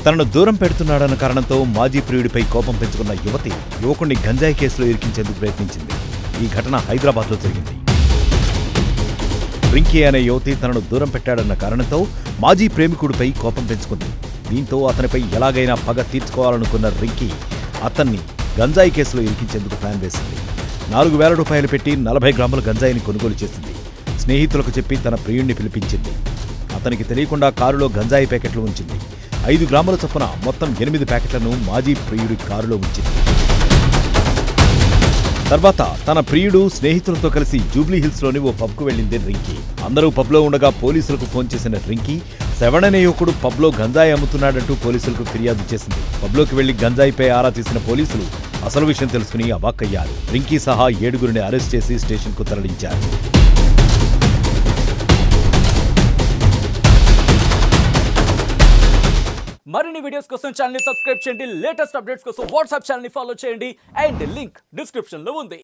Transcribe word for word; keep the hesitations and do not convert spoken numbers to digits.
తనను దూరం పెడుతున్నాడన్న కారణంతో మాజీ ప్రియుడిపై కోపం పెంచుకున్న యువతి యువకుడిని గంజాయి కేసులో ఇరికించేందుకు ప్రయత్నించింది. ఈ ఘటన హైదరాబాద్లో జరిగింది. రింకీ అనే యువతి తనను దూరం పెట్టాడన్న కారణంతో మాజీ ప్రేమికుడిపై కోపం పెంచుకుంది. దీంతో అతనిపై ఎలాగైనా పగ తీర్చుకోవాలనుకున్న రింకీ అతన్ని గంజాయి కేసులో ఇరికించేందుకు ప్లాన్ వేసింది. నాలుగు వేల రూపాయలు పెట్టి నలభై గ్రాముల గంజాయిని కొనుగోలు చేసింది. స్నేహితులకు చెప్పి తన ప్రియుణ్ణి పిలిపించింది. అతనికి తెలియకుండా కారులో గంజాయి ప్యాకెట్లు ఉంచింది. ఐదు గ్రాముల చొప్పున మొత్తం ఎనిమిది ప్యాకెట్లను మాజీ ప్రియుడి కారులో ఉంచింది. తర్వాత తన ప్రియుడు స్నేహితులతో కలిసి జూబ్లీ హిల్స్ లోని ఓ పబ్కు వెళ్లింది రింకీ. అందరూ పబ్లో ఉండగా పోలీసులకు ఫోన్ చేసిన రింకీ శ్రవణ్ అనే యువకుడు పబ్లో గంజాయి అమ్ముతున్నాడంటూ పోలీసులకు ఫిర్యాదు చేసింది. పబ్లోకి వెళ్లి గంజాయిపై ఆరా తీసిన పోలీసులు అసలు విషయం తెలుసుకుని అవాక్కయ్యారు. రింకీ సహా ఏడుగురిని అరెస్ట్ చేసి స్టేషన్కు తరలించారు. మరిన్ని వీడియోస్ కోసం ఛానల్ ని సబ్స్క్రైబ్ చేయండి. లేటెస్ట్ అప్డేట్స్ కోసం వాట్సాప్ ఛానల్ ని ఫాలో చేయండి. అండ్ లింక్ డిస్క్రిప్షన్ లో ఉంది.